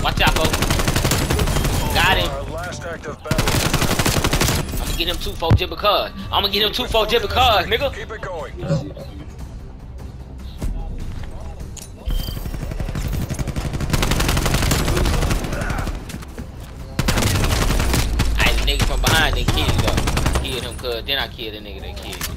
Watch out, folks. Got him. Our last active battle. I'm gonna get him 2-4 just because. I'm gonna get him 2-4 just because, nigga. Keep it going. I had a nigga from behind that killed him though. Killed him cuz then I killed the nigga that killed him.